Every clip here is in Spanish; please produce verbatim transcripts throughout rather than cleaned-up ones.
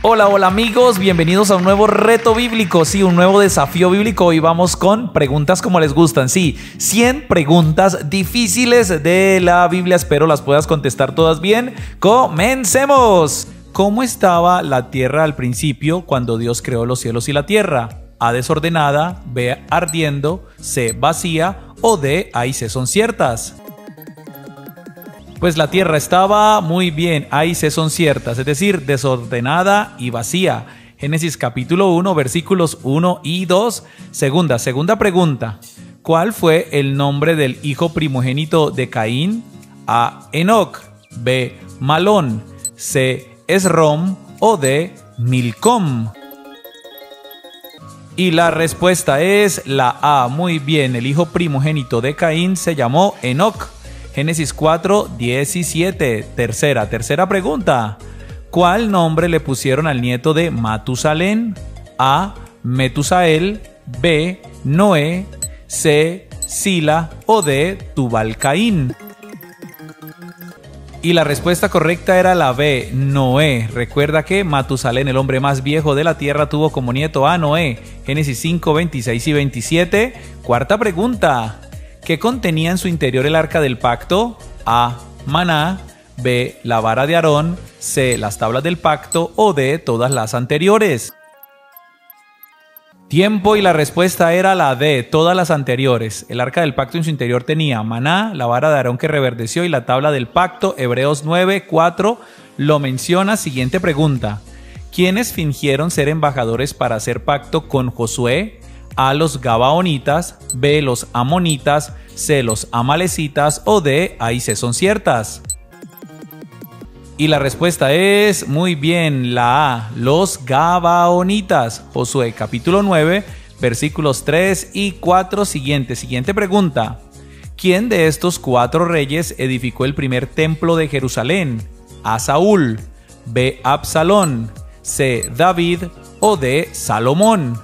Hola, hola amigos, bienvenidos a un nuevo reto bíblico, sí, un nuevo desafío bíblico. Hoy vamos con preguntas como les gustan, sí, cien preguntas difíciles de la Biblia, espero las puedas contestar todas bien. ¡Comencemos! ¿Cómo estaba la tierra al principio cuando Dios creó los cielos y la tierra? A, desordenada, B, ardiendo, C, vacía o D, A y C son ciertas. Pues la tierra estaba muy bien, A y C son ciertas, es decir, desordenada y vacía. Génesis capítulo uno, versículos uno y dos. Segunda, segunda pregunta. ¿Cuál fue el nombre del hijo primogénito de Caín? A, Enoc, B, Malón, C, Esrom o D, Milcom. Y la respuesta es la A. Muy bien, el hijo primogénito de Caín se llamó Enoc. Génesis cuatro, diecisiete. Tercera, tercera pregunta. ¿Cuál nombre le pusieron al nieto de Matusalén? A, Metusael, B, Noé, C, Sila o D, Tubal-Caín. Y la respuesta correcta era la B, Noé. Recuerda que Matusalén, el hombre más viejo de la tierra, tuvo como nieto a Noé. Génesis cinco, veintiséis y veintisiete. Cuarta pregunta. ¿Qué contenía en su interior el arca del pacto? A, maná, B, la vara de Aarón, C, las tablas del pacto o D, todas las anteriores. Tiempo y la respuesta era la D, todas las anteriores. El arca del pacto en su interior tenía maná, la vara de Aarón que reverdeció y la tabla del pacto. Hebreos nueve, cuatro lo menciona. Siguiente pregunta. ¿Quiénes fingieron ser embajadores para hacer pacto con Josué? A, los Gabaonitas, B, los Amonitas, C, los Amalecitas o D, A y C son ciertas. Y la respuesta es muy bien, la A, los Gabaonitas. Josué capítulo nueve, versículos tres y cuatro. Siguiente, siguiente pregunta. ¿Quién de estos cuatro reyes edificó el primer templo de Jerusalén? A, Saúl, B, Absalón, C, David o D, Salomón.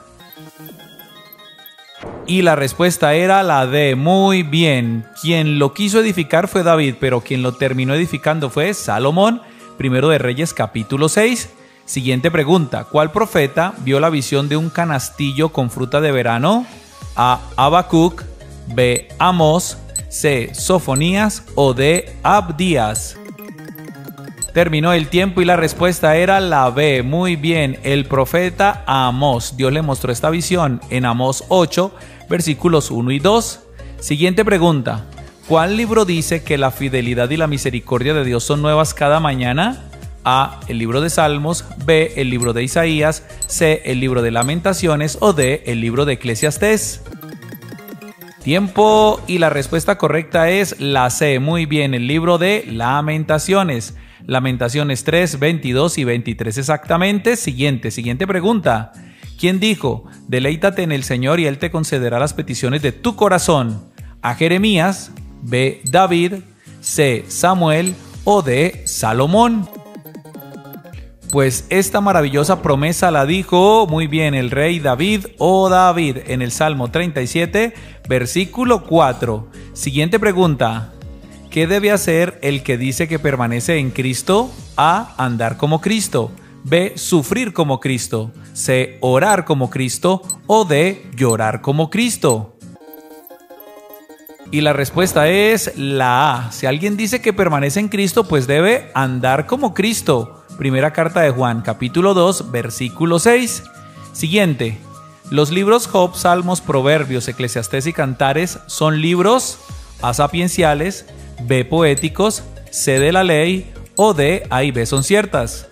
Y la respuesta era la D. Muy bien. Quien lo quiso edificar fue David, pero quien lo terminó edificando fue Salomón. Primero de Reyes capítulo seis. Siguiente pregunta. ¿Cuál profeta vio la visión de un canastillo con fruta de verano? A, Habacuc, B, Amós, C, Sofonías o D, Abdías. Terminó el tiempo y la respuesta era la B. Muy bien, el profeta Amós. Dios le mostró esta visión en Amós ocho, versículos uno y dos. Siguiente pregunta. ¿Cuál libro dice que la fidelidad y la misericordia de Dios son nuevas cada mañana? A, el libro de Salmos, B, el libro de Isaías, C, el libro de Lamentaciones o D, el libro de Eclesiastés. Tiempo y la respuesta correcta es la C. Muy bien, el libro de Lamentaciones. Lamentaciones tres, veintidós y veintitrés exactamente. Siguiente, siguiente pregunta. ¿Quién dijo? Deleítate en el Señor y Él te concederá las peticiones de tu corazón. A, Jeremías, B, David, C, Samuel o D, Salomón. Pues esta maravillosa promesa la dijo muy bien el rey David o David en el Salmo treinta y siete, versículo cuatro. Siguiente pregunta. ¿Qué debe hacer el que dice que permanece en Cristo? A, andar como Cristo. B, sufrir como Cristo. C, orar como Cristo. O D, llorar como Cristo. Y la respuesta es la A. Si alguien dice que permanece en Cristo, pues debe andar como Cristo. Primera carta de Juan, capítulo dos, versículo seis. Siguiente. Los libros Job, Salmos, Proverbios, Eclesiastés y Cantares son libros A, sapienciales, B, poéticos, C, de la ley o D, A y B son ciertas.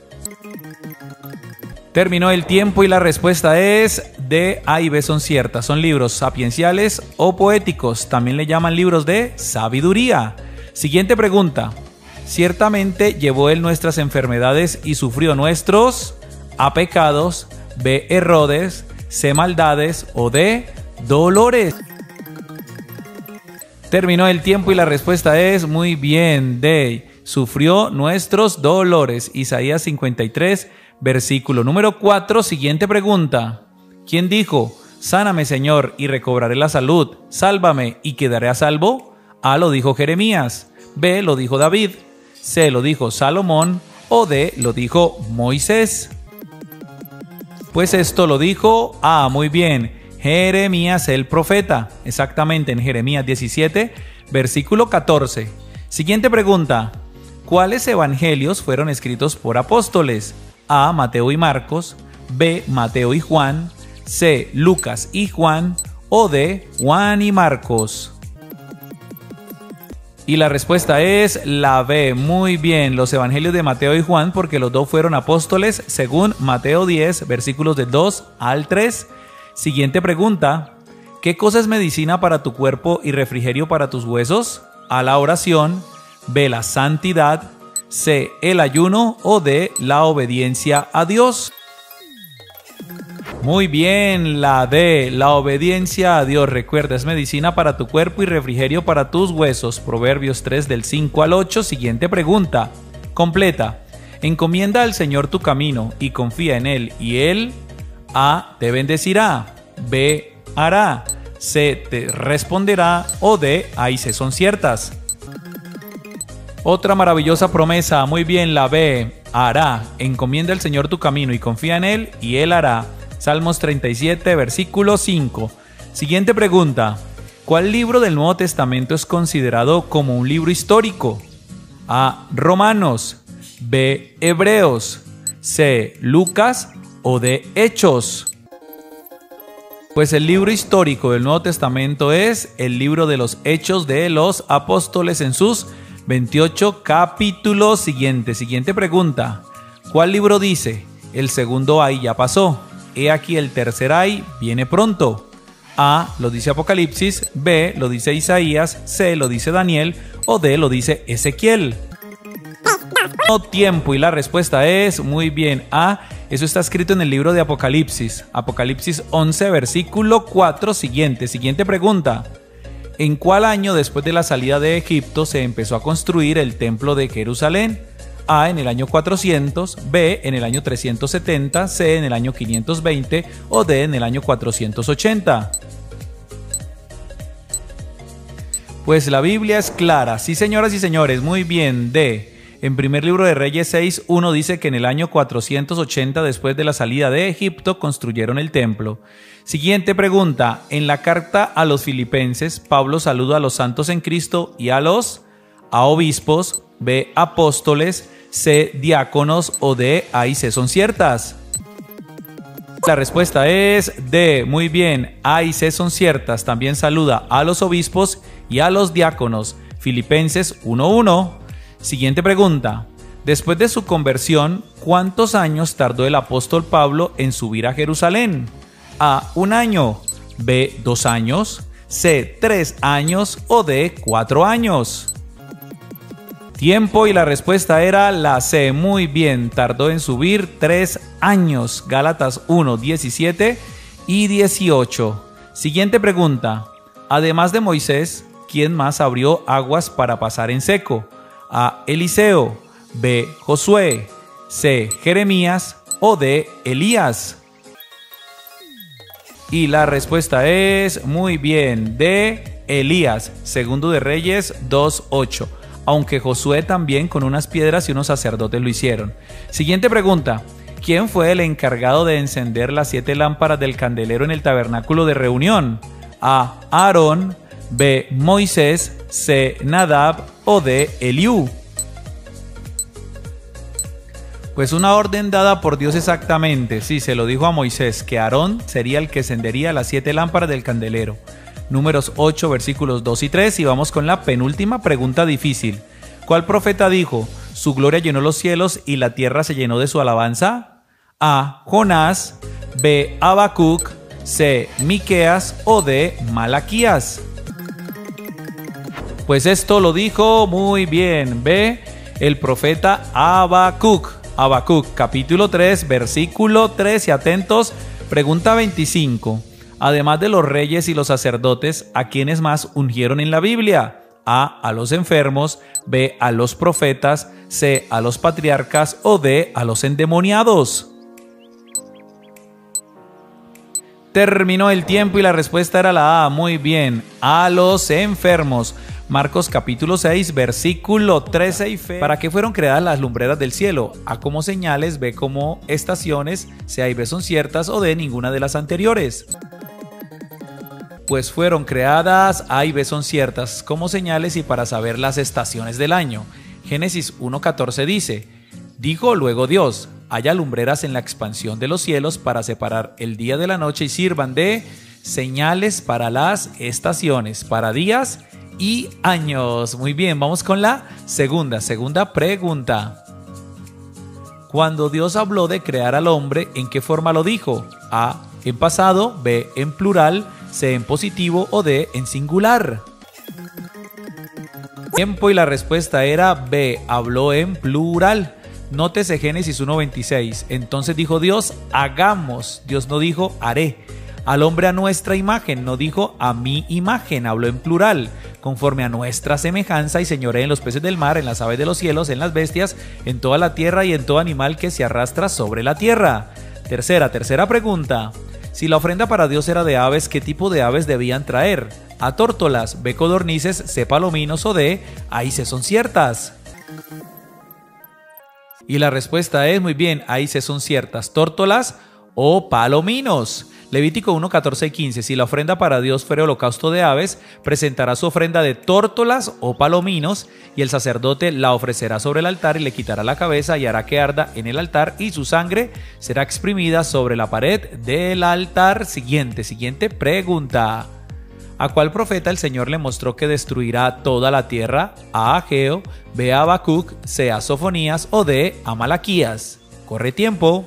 Terminó el tiempo y la respuesta es D, A y B son ciertas. Son libros sapienciales o poéticos. También le llaman libros de sabiduría. Siguiente pregunta. Ciertamente llevó él nuestras enfermedades y sufrió nuestros A, pecados, B, errores, C, maldades o D, dolores. Terminó el tiempo y la respuesta es muy bien, D, sufrió nuestros dolores. Isaías cincuenta y tres, versículo número cuatro. Siguiente pregunta. ¿Quién dijo? Sáname, Señor, y recobraré la salud. Sálvame y quedaré a salvo. A, lo dijo Jeremías. B, lo dijo David. C, lo dijo Salomón. O D, lo dijo Moisés. Pues esto lo dijo, ah, muy bien, Jeremías el profeta, exactamente en Jeremías diecisiete, versículo catorce. Siguiente pregunta, ¿cuáles evangelios fueron escritos por apóstoles? A, Mateo y Marcos, B, Mateo y Juan, C, Lucas y Juan, o D, Juan y Marcos. Y la respuesta es la B, muy bien, los evangelios de Mateo y Juan, porque los dos fueron apóstoles según Mateo diez, versículos del dos al tres. Siguiente pregunta, ¿qué cosa es medicina para tu cuerpo y refrigerio para tus huesos? A, la oración, B, la santidad, C, el ayuno, o D, la obediencia a Dios. Muy bien, la D, la obediencia a Dios. Recuerda, es medicina para tu cuerpo y refrigerio para tus huesos. Proverbios tres del cinco al ocho. Siguiente pregunta. Completa. Encomienda al Señor tu camino y confía en Él, y Él A, te bendecirá, B, hará, C, te responderá, o D, ahí se son ciertas. Otra maravillosa promesa. Muy bien, la B, hará. Encomienda al Señor tu camino y confía en Él, y Él hará. Salmos treinta y siete, versículo cinco. Siguiente pregunta. ¿Cuál libro del Nuevo Testamento es considerado como un libro histórico? A, Romanos, B, Hebreos, C, Lucas, o D, Hechos. Pues el libro histórico del Nuevo Testamento es el libro de los Hechos de los Apóstoles en sus veintiocho capítulos. Siguiente, siguiente pregunta. ¿Cuál libro dice? El segundo ay ya pasó. He aquí el tercer ay viene pronto. A, lo dice Apocalipsis, B, lo dice Isaías, C, lo dice Daniel, o D, lo dice Ezequiel. No tiempo, y la respuesta es, muy bien, A, eso está escrito en el libro de Apocalipsis. Apocalipsis once, versículo cuatro. Siguiente, siguiente pregunta. ¿En cuál año después de la salida de Egipto se empezó a construir el templo de Jerusalén? A, en el año cuatrocientos, B, en el año trescientos setenta, C, en el año quinientos veinte, o D, en el año cuatrocientos ochenta. Pues la Biblia es clara. Sí, señoras y señores, muy bien, D. En primer libro de Reyes seis, uno dice que en el año cuatrocientos ochenta, después de la salida de Egipto, construyeron el templo. Siguiente pregunta. En la carta a los Filipenses, Pablo saluda a los santos en Cristo y a los A, obispos, B, apóstoles, C, diáconos, o D, A y C son ciertas. La respuesta es D, muy bien, A y C son ciertas. También saluda a los obispos y a los diáconos. Filipenses uno uno. Siguiente pregunta. Después de su conversión, ¿cuántos años tardó el apóstol Pablo en subir a Jerusalén? A, un año, B, dos años, C, tres años, o D, cuatro años. Tiempo, y la respuesta era la C. Muy bien, tardó en subir tres años. Gálatas uno, diecisiete y dieciocho. Siguiente pregunta. Además de Moisés, ¿quién más abrió aguas para pasar en seco? A, Eliseo, B, Josué, C, Jeremías, o D, Elías. Y la respuesta es, muy bien, D, Elías. Segundo de Reyes dos ocho. Aunque Josué también con unas piedras y unos sacerdotes lo hicieron. Siguiente pregunta. ¿Quién fue el encargado de encender las siete lámparas del candelero en el tabernáculo de reunión? A, Aarón, B, Moisés, C, Nadab, o D, Eliú. Pues una orden dada por Dios exactamente. Sí, se lo dijo a Moisés, que Aarón sería el que encendería las siete lámparas del candelero. Números ocho, versículos dos y tres, y vamos con la penúltima pregunta difícil. ¿Cuál profeta dijo, su gloria llenó los cielos y la tierra se llenó de su alabanza? A, Jonás, B, Habacuc, C, Miqueas, o D, Malaquías. Pues esto lo dijo muy bien, B, el profeta Habacuc. Habacuc, capítulo tres, versículo tres, y atentos, pregunta veinticinco. Además de los reyes y los sacerdotes, ¿a quiénes más ungieron en la Biblia? A, a los enfermos, B, a los profetas, C, a los patriarcas, o D, a los endemoniados. Terminó el tiempo y la respuesta era la A. Muy bien, a los enfermos. Marcos capítulo seis, versículo trece y fe. ¿Para qué fueron creadas las lumbreras del cielo? A como señales, B como estaciones, C y B son ciertas o D ninguna de las anteriores. Pues fueron creadas A y B son ciertas como señales y para saber las estaciones del año. Génesis uno catorce dice: dijo luego Dios, haya lumbreras en la expansión de los cielos para separar el día de la noche y sirvan de señales para las estaciones, para días y años. Muy bien, vamos con la segunda, segunda pregunta. Cuando Dios habló de crear al hombre, ¿en qué forma lo dijo? A, en pasado, B, en plural, C, en positivo o D, en singular. Tiempo y la respuesta era B, habló en plural. Nótese Génesis uno veintiséis. Entonces dijo Dios, hagamos. Dios no dijo, haré. Al hombre a nuestra imagen, no dijo a mi imagen, habló en plural. Conforme a nuestra semejanza y señoree en los peces del mar, en las aves de los cielos, en las bestias, en toda la tierra y en todo animal que se arrastra sobre la tierra. Tercera, tercera pregunta. Si la ofrenda para Dios era de aves, ¿qué tipo de aves debían traer? A, tórtolas, B, codornices, C, palominos o D, ahí se son ciertas. Y la respuesta es muy bien, ahí se son ciertas, tórtolas o palominos. Levítico uno catorce y quince. Si la ofrenda para Dios fuera holocausto de aves, presentará su ofrenda de tórtolas o palominos, y el sacerdote la ofrecerá sobre el altar y le quitará la cabeza y hará que arda en el altar, y su sangre será exprimida sobre la pared del altar. Siguiente, siguiente pregunta. ¿A cuál profeta el Señor le mostró que destruirá toda la tierra? A, Ageo, B, a Habacuc, C, a Sofonías o D, a Malaquías. Corre tiempo.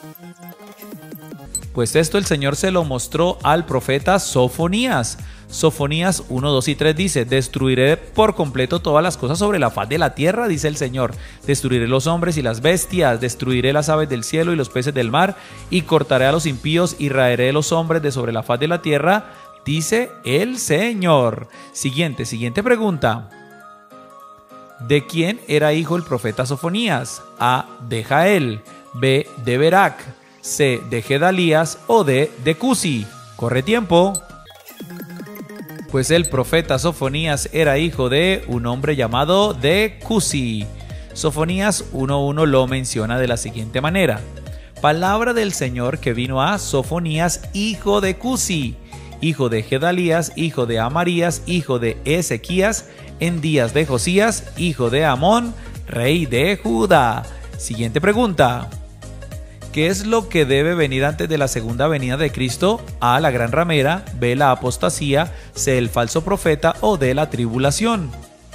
Pues esto el Señor se lo mostró al profeta Sofonías. Sofonías uno, dos y tres dice: destruiré por completo todas las cosas sobre la faz de la tierra, dice el Señor. Destruiré los hombres y las bestias, destruiré las aves del cielo y los peces del mar, y cortaré a los impíos y raeré los hombres de sobre la faz de la tierra, dice el Señor. Siguiente, siguiente pregunta. ¿De quién era hijo el profeta Sofonías? A, de Jael, B, de Berac, C, de Gedalías o D, de Cusi. Corre tiempo. Pues el profeta Sofonías era hijo de un hombre llamado de Cusi. Sofonías uno uno lo menciona de la siguiente manera: palabra del Señor que vino a Sofonías, hijo de Cusi, hijo de Gedalías, hijo de Amarías, hijo de Ezequías, en días de Josías, hijo de Amón, rey de Judá. Siguiente pregunta. ¿Qué es lo que debe venir antes de la segunda venida de Cristo? A, la gran ramera, B, la apostasía, C, el falso profeta o D, la tribulación.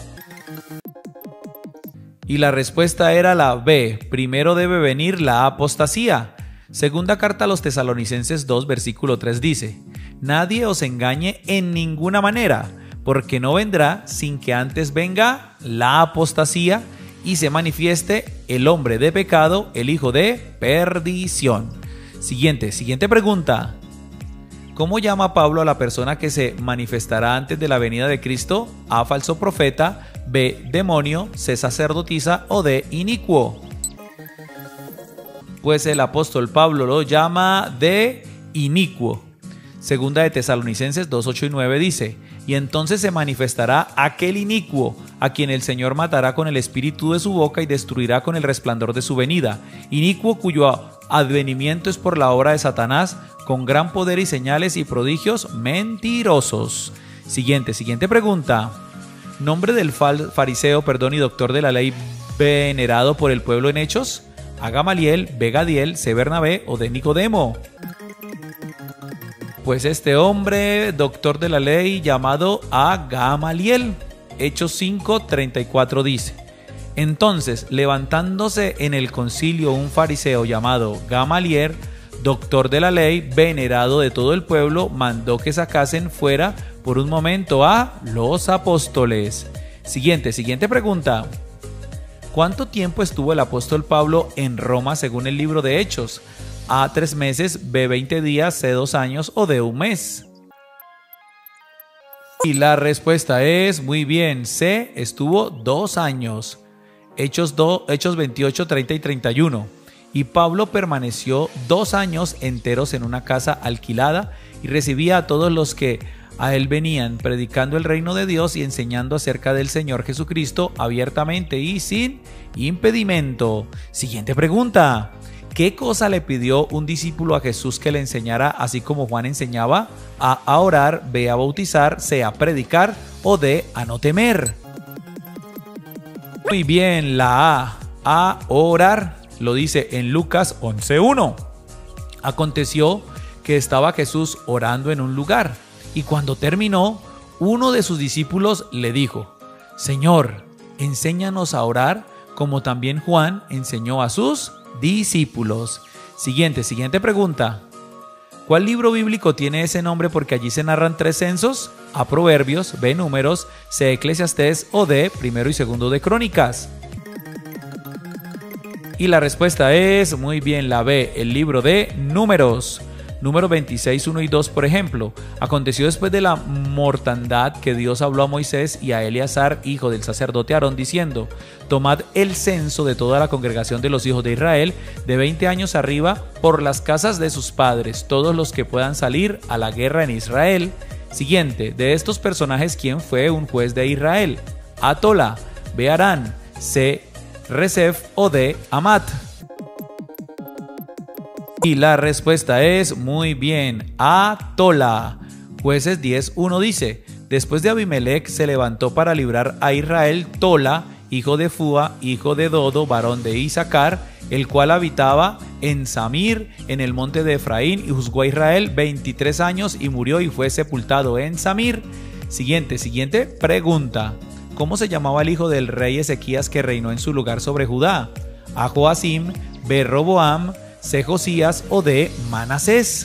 Y la respuesta era la B, primero debe venir la apostasía. Segunda carta a los Tesalonicenses dos, versículo tres dice: nadie os engañe en ninguna manera, porque no vendrá sin que antes venga la apostasía y se manifieste el hombre de pecado, el hijo de perdición. Siguiente, siguiente pregunta. ¿Cómo llama Pablo a la persona que se manifestará antes de la venida de Cristo? A, falso profeta, B, demonio, C, sacerdotisa o D, inicuo. Pues el apóstol Pablo lo llama de inicuo. Segunda de Tesalonicenses dos, ocho y nueve dice: y entonces se manifestará aquel inicuo, a quien el Señor matará con el espíritu de su boca y destruirá con el resplandor de su venida. Inicuo cuyo advenimiento es por la obra de Satanás, con gran poder y señales y prodigios mentirosos. Siguiente, siguiente pregunta. Nombre del fariseo, perdón, y doctor de la ley venerado por el pueblo en Hechos. A, Gamaliel, B, Gadiel, C, Bernabé o D, Nicodemo. Pues este hombre, doctor de la ley, llamado a Gamaliel. Hechos cinco, treinta y cuatro dice: entonces, levantándose en el concilio un fariseo llamado Gamaliel, doctor de la ley, venerado de todo el pueblo, mandó que sacasen fuera por un momento a los apóstoles. Siguiente, siguiente pregunta. ¿Cuánto tiempo estuvo el apóstol Pablo en Roma según el libro de Hechos? A, tres meses, B, veinte días, C, dos años o D, un mes. Y la respuesta es muy bien, C, estuvo dos años. Hechos, dos, Hechos veintiocho, treinta y treinta y uno. Y Pablo permaneció dos años enteros en una casa alquilada y recibía a todos los que a él venían, predicando el reino de Dios y enseñando acerca del Señor Jesucristo abiertamente y sin impedimento. Siguiente pregunta. ¿Qué cosa le pidió un discípulo a Jesús que le enseñara, así como Juan enseñaba? A, a orar, B, a bautizar, C, a predicar o D, a no temer. Muy bien, la A, a orar, lo dice en Lucas once uno. Aconteció que estaba Jesús orando en un lugar, y cuando terminó, uno de sus discípulos le dijo: Señor, enséñanos a orar, como también Juan enseñó a sus discípulos. Siguiente, siguiente pregunta. ¿Cuál libro bíblico tiene ese nombre porque allí se narran tres censos? A, Proverbios, B, Números, C, Eclesiastés o D, Primero y Segundo de Crónicas. Y la respuesta es, muy bien, la B, el libro de Números. Número veintiséis, uno y dos, por ejemplo. Aconteció después de la mortandad que Dios habló a Moisés y a Eleazar, hijo del sacerdote Aarón, diciendo: Tomad el censo de toda la congregación de los hijos de Israel, de veinte años arriba, por las casas de sus padres, todos los que puedan salir a la guerra en Israel. Siguiente, de estos personajes, ¿quién fue un juez de Israel? A, Tola, B, Arán, C, Resef o D, Amat. Y la respuesta es, muy bien, A, Tola. Jueces diez uno dice: Después de Abimelech se levantó para librar a Israel Tola, hijo de Fúa, hijo de Dodo, varón de Isaacar, el cual habitaba en Samir, en el monte de Efraín, y juzgó a Israel veintitrés años y murió y fue sepultado en Samir. Siguiente, siguiente pregunta. ¿Cómo se llamaba el hijo del rey Ezequías que reinó en su lugar sobre Judá? A, Joacim, B, Roboam, C, Josías o D, Manasés.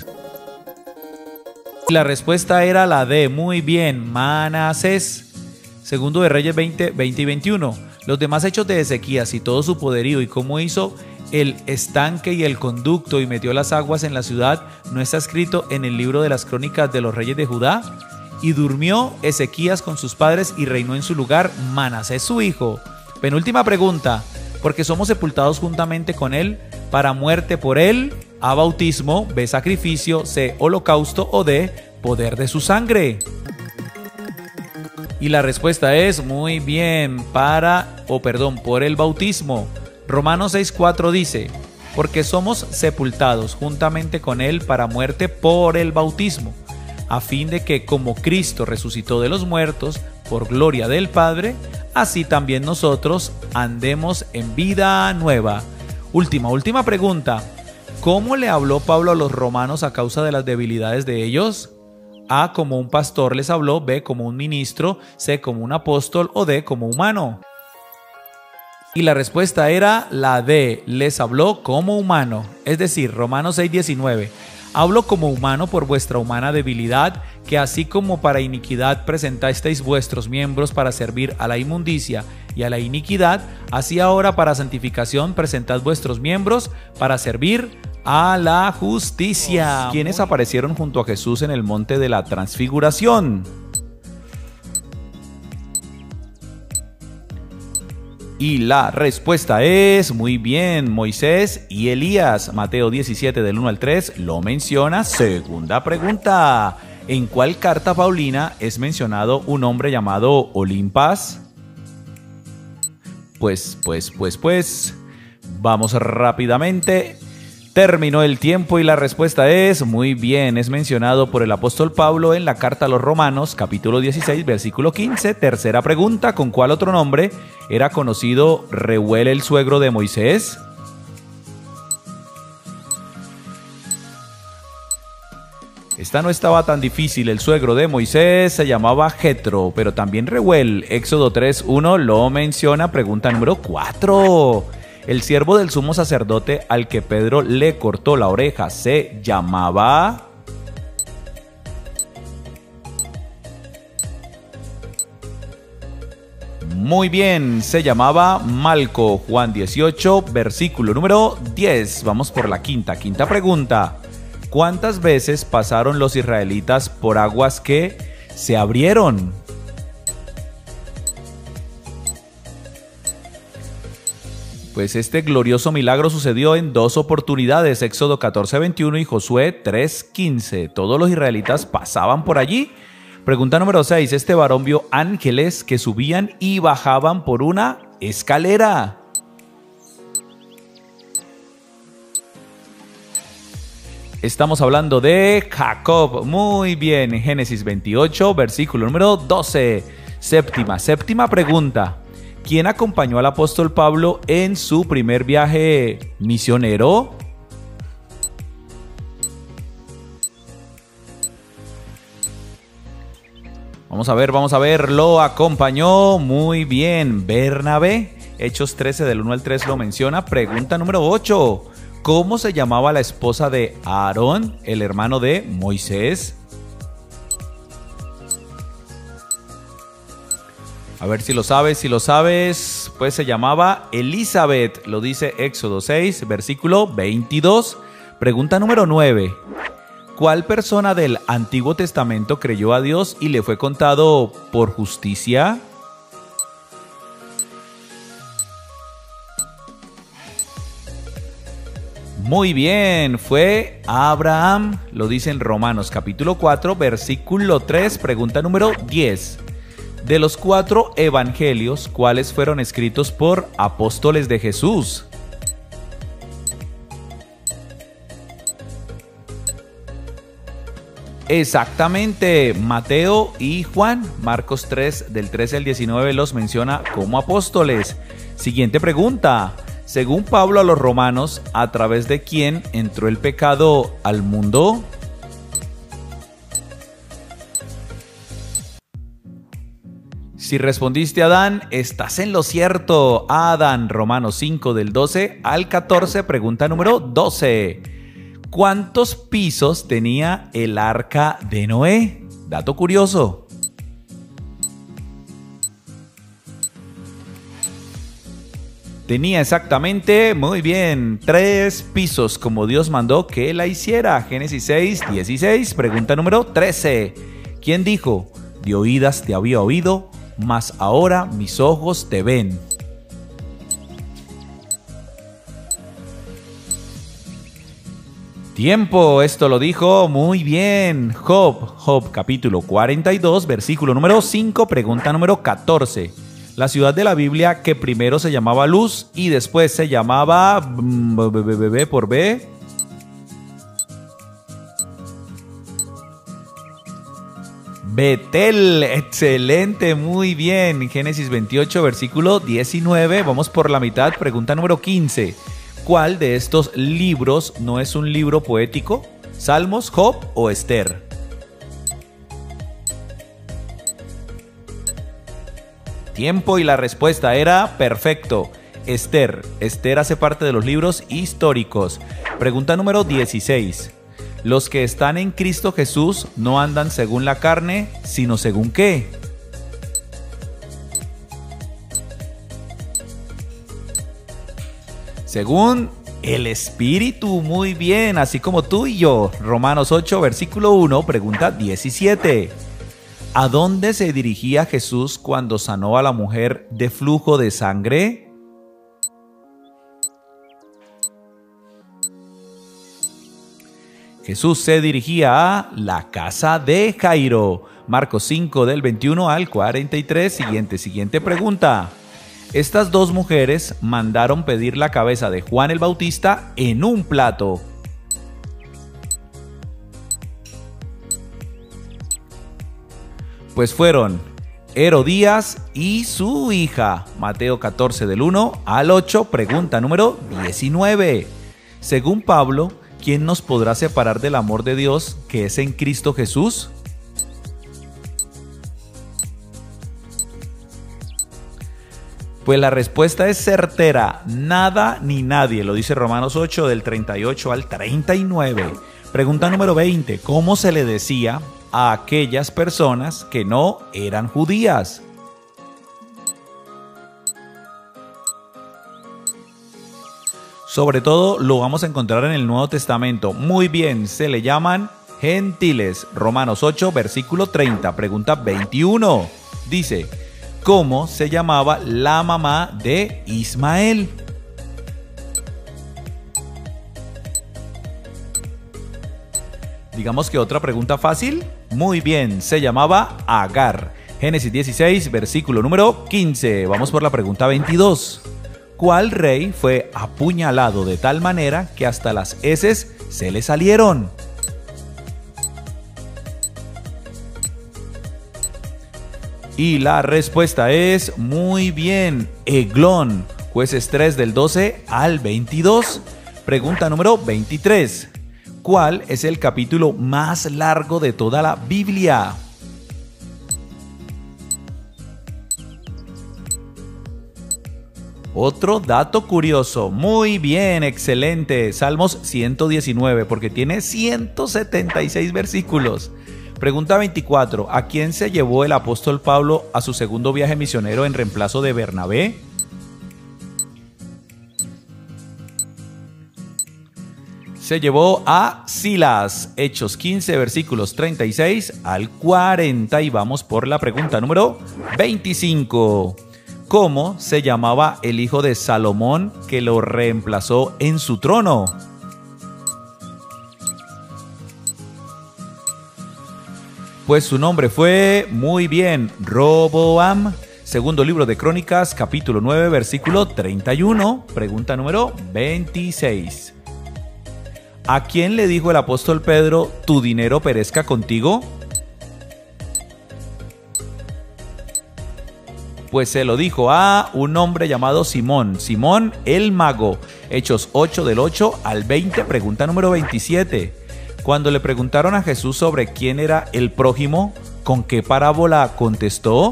La respuesta era la D, muy bien, Manasés. Segundo de Reyes veinte, veinte y veintiuno. Los demás hechos de Ezequías y todo su poderío y cómo hizo el estanque y el conducto y metió las aguas en la ciudad, ¿no está escrito en el libro de las crónicas de los reyes de Judá? Y durmió Ezequías con sus padres y reinó en su lugar Manasés su hijo. Penúltima pregunta. Porque somos sepultados juntamente con él para muerte por él. A, bautismo, B, sacrificio, C, holocausto o D, poder de su sangre. Y la respuesta es, muy bien, para, o perdón, por el bautismo. Romanos seis cuatro dice: porque somos sepultados juntamente con él para muerte por el bautismo, a fin de que como Cristo resucitó de los muertos por gloria del Padre, así también nosotros andemos en vida nueva. Última, última pregunta. ¿Cómo le habló Pablo a los romanos a causa de las debilidades de ellos? A, como un pastor les habló, B, como un ministro, C, como un apóstol o D, como humano. Y la respuesta era la D, les habló como humano. Es decir, Romanos seis diecinueve. Hablo como humano por vuestra humana debilidad, que así como para iniquidad presentasteis vuestros miembros para servir a la inmundicia y a la iniquidad, así ahora para santificación presentad vuestros miembros para servir a la justicia. ¿Quiénes aparecieron junto a Jesús en el monte de la transfiguración? Y la respuesta es, muy bien, Moisés y Elías. Mateo diecisiete del uno al tres lo menciona. Segunda pregunta. ¿En cuál carta paulina es mencionado un hombre llamado Olimpas? Pues, pues, pues, pues, vamos rápidamente. Terminó el tiempo y la respuesta es, muy bien, es mencionado por el apóstol Pablo en la carta a los Romanos, capítulo dieciséis, versículo quince. Tercera pregunta, ¿con cuál otro nombre era conocido Reuel, el suegro de Moisés? Esta no estaba tan difícil. El suegro de Moisés se llamaba Jetro, pero también Reuel. Éxodo tres uno lo menciona. Pregunta número cuatro. El siervo del sumo sacerdote al que Pedro le cortó la oreja se llamaba... Muy bien, se llamaba Malco. Juan dieciocho, versículo número diez. Vamos por la quinta, quinta pregunta. ¿Cuántas veces pasaron los israelitas por aguas que se abrieron? Pues este glorioso milagro sucedió en dos oportunidades, Éxodo catorce veintiuno y Josué tres quince. Todos los israelitas pasaban por allí. Pregunta número seis. Este varón vio ángeles que subían y bajaban por una escalera. Estamos hablando de Jacob. Muy bien, Génesis veintiocho, versículo número doce. Séptima, séptima pregunta. ¿Quién acompañó al apóstol Pablo en su primer viaje misionero? Vamos a ver, vamos a ver. Lo acompañó muy bien Bernabé. Hechos trece del uno al tres lo menciona. Pregunta número ocho. ¿Cómo se llamaba la esposa de Aarón, el hermano de Moisés? A ver si lo sabes, si lo sabes, pues se llamaba Elizabeth, lo dice Éxodo seis, versículo veintidós. Pregunta número nueve. ¿Cuál persona del Antiguo Testamento creyó a Dios y le fue contado por justicia? Muy bien, fue Abraham, lo dice en Romanos capítulo cuatro, versículo tres, pregunta número diez. De los cuatro evangelios, ¿cuáles fueron escritos por apóstoles de Jesús? Exactamente, Mateo y Juan. Marcos tres, del trece al diecinueve, los menciona como apóstoles. Siguiente pregunta. Según Pablo a los romanos, ¿a través de quién entró el pecado al mundo? Si respondiste Adán, estás en lo cierto. Adán, Romanos cinco del doce al catorce, pregunta número doce. ¿Cuántos pisos tenía el arca de Noé? Dato curioso. Tenía exactamente, muy bien, tres pisos, como Dios mandó que la hiciera. Génesis seis, dieciséis, pregunta número trece. ¿Quién dijo? De oídas te había oído, mas ahora mis ojos te ven. Tiempo, esto lo dijo muy bien Job. Job capítulo cuarenta y dos, versículo número cinco, pregunta número catorce. La ciudad de la Biblia que primero se llamaba Luz y después se llamaba B por B. Betel, excelente, muy bien. Génesis veintiocho, versículo diecinueve, vamos por la mitad, pregunta número quince. ¿Cuál de estos libros no es un libro poético? ¿Salmos, Job o Esther? Tiempo y la respuesta era perfecto. Esther. Esther hace parte de los libros históricos. Pregunta número dieciséis. Los que están en Cristo Jesús no andan según la carne, sino según ¿qué? Según el Espíritu, muy bien, así como tú y yo. Romanos ocho, versículo uno, pregunta diecisiete. ¿A dónde se dirigía Jesús cuando sanó a la mujer de flujo de sangre? Jesús se dirigía a la casa de Jairo. Marcos cinco, del veintiuno al cuarenta y tres. Siguiente, siguiente pregunta. Estas dos mujeres mandaron pedir la cabeza de Juan el Bautista en un plato. Pues fueron Herodías y su hija. Mateo catorce, del uno al ocho, pregunta número diecinueve. Según Pablo, ¿quién nos podrá separar del amor de Dios que es en Cristo Jesús? Pues la respuesta es certera, nada ni nadie, lo dice Romanos ocho, del treinta y ocho al treinta y nueve. Pregunta número veinte, ¿cómo se le decía a aquellas personas que no eran judías? Sobre todo lo vamos a encontrar en el Nuevo Testamento. Muy bien, se le llaman gentiles. Romanos ocho, versículo treinta, pregunta veintiuno. Dice, ¿cómo se llamaba la mamá de Ismael? Digamos que otra pregunta fácil. Muy bien, se llamaba Agar. Génesis dieciséis, versículo número quince. Vamos por la pregunta veintidós. ¿Cuál rey fue apuñalado de tal manera que hasta las heces se le salieron? Y la respuesta es muy bien, Eglón. Jueces tres del doce al veintidós. Pregunta número veintitrés. ¿Cuál es el capítulo más largo de toda la Biblia? Otro dato curioso. Muy bien, excelente. Salmos ciento diecinueve, porque tiene ciento setenta y seis versículos. Pregunta veinticuatro. ¿A quién se llevó el apóstol Pablo a su segundo viaje misionero en reemplazo de Bernabé? Se llevó a Silas. Hechos quince, versículos treinta y seis al cuarenta. Y vamos por la pregunta número veinticinco. ¿Cómo se llamaba el hijo de Salomón que lo reemplazó en su trono? Pues su nombre fue, muy bien, Roboam. Segundo libro de Crónicas, capítulo nueve, versículo treinta y uno. Pregunta número veintiséis. ¿A quién le dijo el apóstol Pedro, tu dinero perezca contigo? Pues se lo dijo a un hombre llamado Simón, Simón el mago. Hechos ocho del ocho al veinte, pregunta número veintisiete. Cuando le preguntaron a Jesús sobre quién era el prójimo, ¿con qué parábola contestó?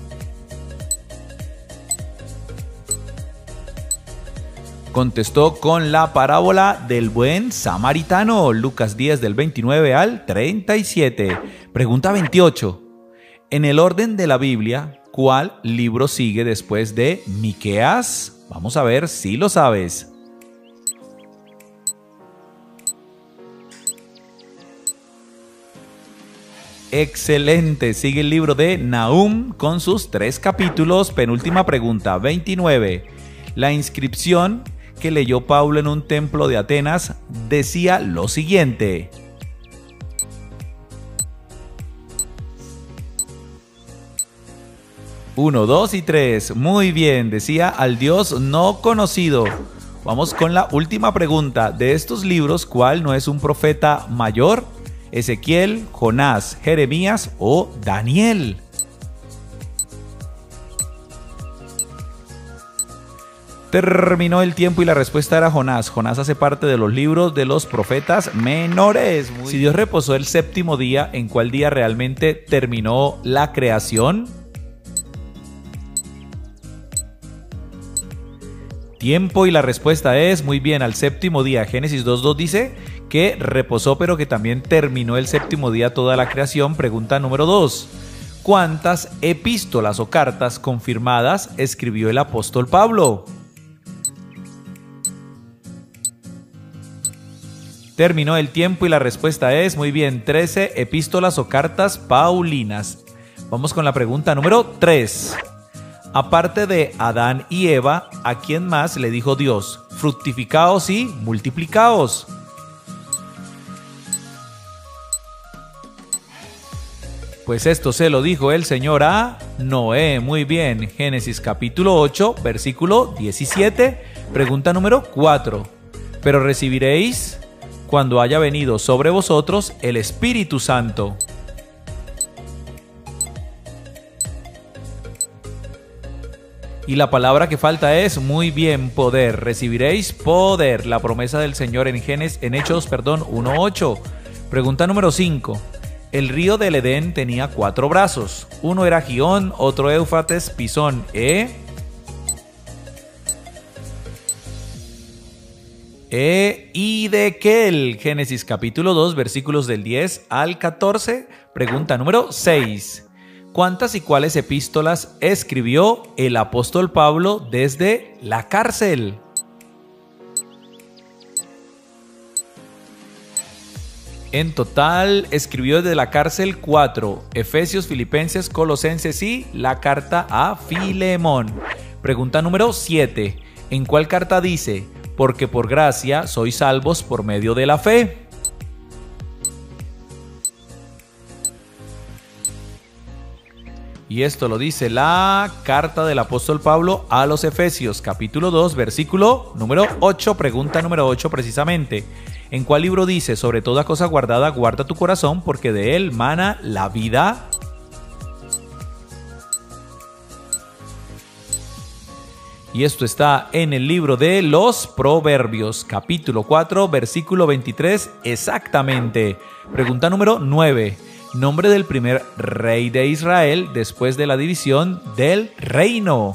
Contestó con la parábola del buen samaritano, Lucas diez del veintinueve al treinta y siete. Pregunta veintiocho. En el orden de la Biblia, ¿cuál libro sigue después de Miqueas? Vamos a ver si lo sabes. Excelente, sigue el libro de Nahum con sus tres capítulos. Penúltima pregunta, veintinueve. La inscripción que leyó Pablo en un templo de Atenas decía lo siguiente. Uno, dos y tres. Muy bien, decía al Dios no conocido. Vamos con la última pregunta. De estos libros, ¿cuál no es un profeta mayor? Ezequiel, Jonás, Jeremías o Daniel. Terminó el tiempo y la respuesta era Jonás. Jonás hace parte de los libros de los profetas menores. Muy si Dios reposó el séptimo día, ¿en cuál día realmente terminó la creación? Tiempo y la respuesta es muy bien, al séptimo día. Génesis dos dos dice que reposó, pero que también terminó el séptimo día toda la creación. Pregunta número dos. ¿Cuántas epístolas o cartas confirmadas escribió el apóstol Pablo? Terminó el tiempo y la respuesta es muy bien, trece epístolas o cartas paulinas. Vamos con la pregunta número tres. Aparte de Adán y Eva, ¿a quién más le dijo Dios? Fructificaos y multiplicaos. Pues esto se lo dijo el Señor a Noé. Muy bien, Génesis capítulo ocho, versículo diecisiete, pregunta número cuatro. Pero recibiréis, cuando haya venido sobre vosotros, el Espíritu Santo. Y la palabra que falta es, muy bien, poder. Recibiréis poder, la promesa del Señor en, Génesis, en Hechos perdón, uno ocho. Pregunta número cinco. El río del Edén tenía cuatro brazos. Uno era Gihón, otro Éufrates, Pisón, ¿eh? E y de Kel. Génesis capítulo dos, versículos del diez al catorce. Pregunta número seis. ¿Cuántas y cuáles epístolas escribió el apóstol Pablo desde la cárcel? En total escribió desde la cárcel cuatro: Efesios, Filipenses, Colosenses y la carta a Filemón. Pregunta número siete. ¿En cuál carta dice, porque por gracia sois salvos por medio de la fe? Y esto lo dice la carta del apóstol Pablo a los Efesios, capítulo dos, versículo número ocho, pregunta número ocho precisamente. ¿En cuál libro dice, sobre toda cosa guardada, guarda tu corazón, porque de él mana la vida? Y esto está en el libro de los Proverbios, capítulo cuatro, versículo veintitrés, exactamente. Pregunta número nueve. Nombre del primer rey de Israel después de la división del reino.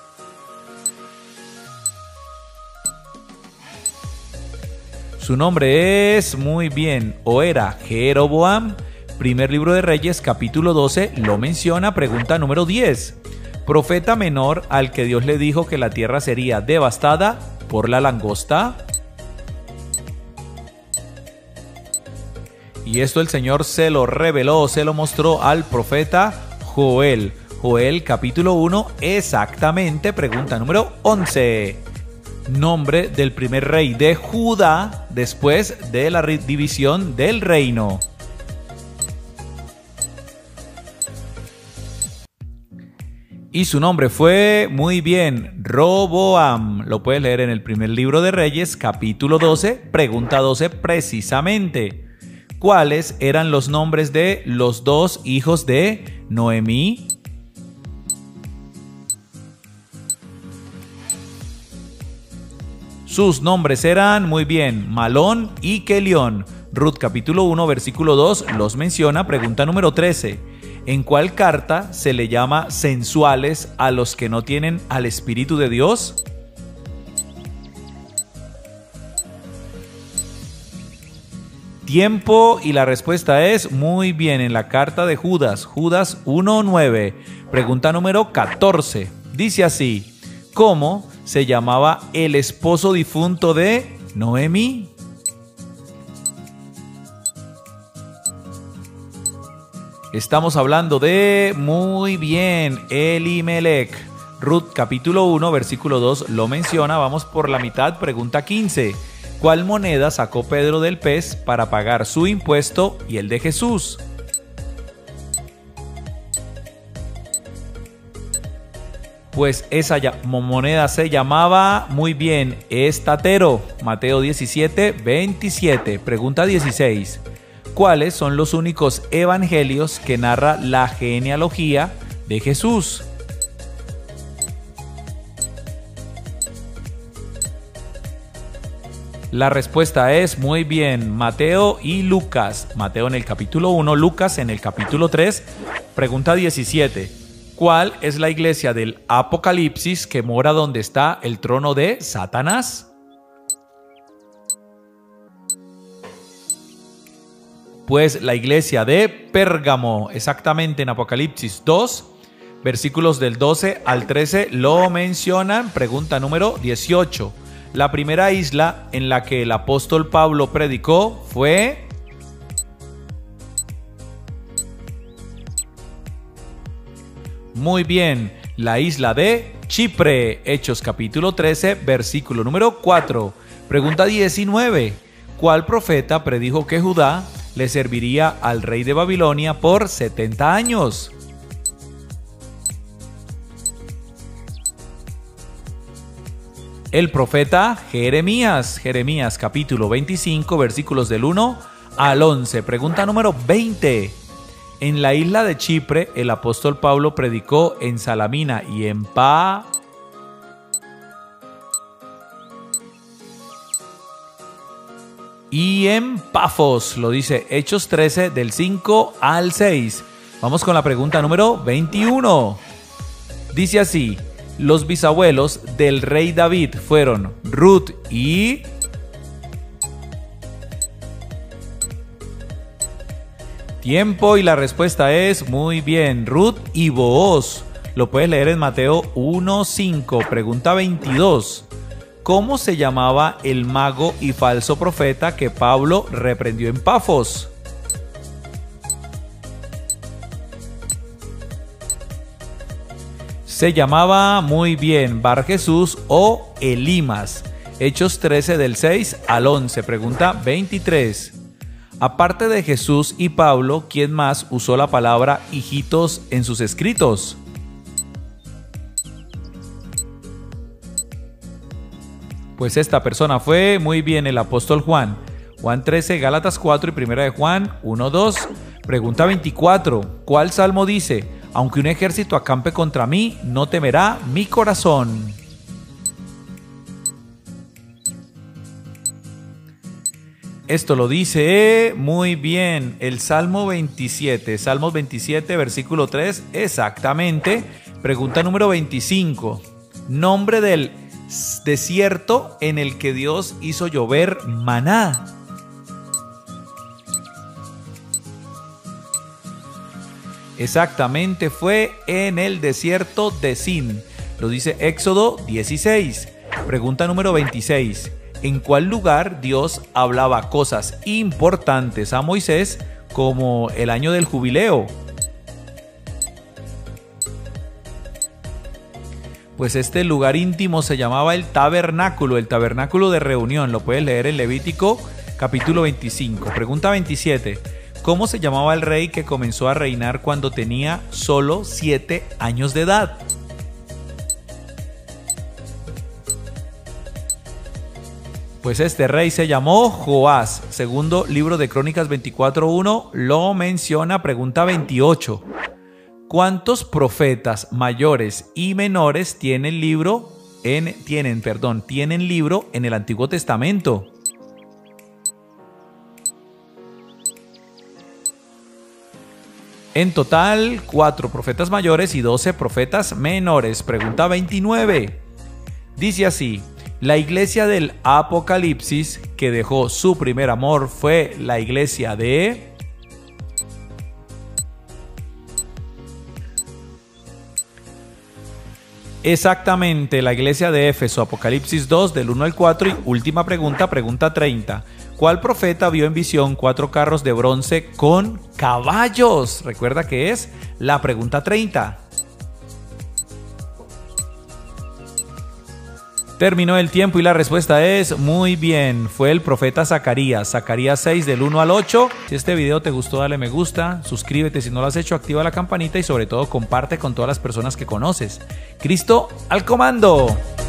Su nombre es, muy bien, o era Jeroboam. Primer libro de Reyes, capítulo doce, lo menciona. Pregunta número diez. Profeta menor al que Dios le dijo que la tierra sería devastada por la langosta. Y esto el Señor se lo reveló, se lo mostró al profeta Joel. Joel capítulo uno, exactamente. Pregunta número once. Nombre del primer rey de Judá después de la división del reino. Y su nombre fue, muy bien, Roboam. Lo puedes leer en el primer libro de Reyes, capítulo doce, pregunta doce precisamente. ¿Cuáles eran los nombres de los dos hijos de Noemí? Sus nombres eran, muy bien, Malón y Kelión. Ruth capítulo uno, versículo dos los menciona. Pregunta número trece. ¿En cuál carta se le llama sensuales a los que no tienen al Espíritu de Dios? Tiempo, y la respuesta es, muy bien, en la carta de Judas, Judas uno nueve. Pregunta número catorce. Dice así: ¿cómo se llamaba el esposo difunto de Noemí? Estamos hablando de, muy bien, Elimelech. Ruth capítulo uno, versículo dos lo menciona. Vamos por la mitad. Pregunta quince. ¿Cuál moneda sacó Pedro del pez para pagar su impuesto y el de Jesús? Pues esa moneda se llamaba, muy bien, estatero. Mateo diecisiete, veintisiete. Pregunta dieciséis. ¿Cuáles son los únicos evangelios que narra la genealogía de Jesús? La respuesta es, muy bien, Mateo y Lucas. Mateo en el capítulo uno, Lucas en el capítulo tres. Pregunta diecisiete. ¿Cuál es la iglesia del Apocalipsis que mora donde está el trono de Satanás? Pues la iglesia de Pérgamo, exactamente en Apocalipsis dos, versículos del doce al trece lo mencionan. Pregunta número dieciocho. La primera isla en la que el apóstol Pablo predicó fue... Muy bien, la isla de Chipre. Hechos capítulo trece, versículo número cuatro. Pregunta diecinueve. ¿Cuál profeta predijo que Judá le serviría al rey de Babilonia por setenta años? El profeta Jeremías. Jeremías capítulo veinticinco, versículos del uno al once. Pregunta número veinte. En la isla de Chipre, el apóstol Pablo predicó en Salamina y en Pa... y en Pafos, lo dice Hechos trece, del cinco al seis. Vamos con la pregunta número veintiuno. Dice así: los bisabuelos del rey David fueron Ruth y... Tiempo, y la respuesta es, muy bien, Ruth y Booz. Lo puedes leer en Mateo uno cinco. Pregunta veintidós. ¿Cómo se llamaba el mago y falso profeta que Pablo reprendió en Pafos? Se llamaba, muy bien, Bar Jesús o Elimas. Hechos trece del seis al once. Pregunta veintitrés. Aparte de Jesús y Pablo, ¿quién más usó la palabra hijitos en sus escritos? Pues esta persona fue, muy bien, el apóstol Juan. Juan trece, Gálatas cuatro y primera de Juan uno, dos. Pregunta veinticuatro. ¿Cuál salmo dice? Aunque un ejército acampe contra mí, no temerá mi corazón. Esto lo dice muy bien el Salmo veintisiete. Salmos veintisiete, versículo tres, exactamente. Pregunta número veinticinco. Nombre del desierto en el que Dios hizo llover maná. Exactamente, fue en el desierto de Sin. Lo dice Éxodo dieciséis. Pregunta número veintiséis. ¿En cuál lugar Dios hablaba cosas importantes a Moisés como el año del jubileo? Pues este lugar íntimo se llamaba el tabernáculo, el tabernáculo de reunión. Lo puedes leer en Levítico capítulo veinticinco. Pregunta veintisiete. ¿Cómo se llamaba el rey que comenzó a reinar cuando tenía solo siete años de edad? Pues este rey se llamó Joás. Segundo libro de Crónicas veinticuatro uno lo menciona. Pregunta veintiocho. ¿Cuántos profetas mayores y menores tienen libro en tienen, perdón, tienen libro en el Antiguo Testamento? En total, cuatro profetas mayores y doce profetas menores. Pregunta veintinueve. Dice así: la iglesia del Apocalipsis que dejó su primer amor fue la iglesia de... Exactamente, la iglesia de Éfeso. Apocalipsis dos, del uno al cuatro. Y última pregunta, pregunta treinta. ¿Cuál profeta vio en visión cuatro carros de bronce con caballos? Recuerda que es la pregunta treinta. Terminó el tiempo y la respuesta es muy bien. Fue el profeta Zacarías. Zacarías seis, del uno al ocho. Si este video te gustó, dale me gusta, suscríbete si no lo has hecho, activa la campanita y sobre todo comparte con todas las personas que conoces. Cristo al comando.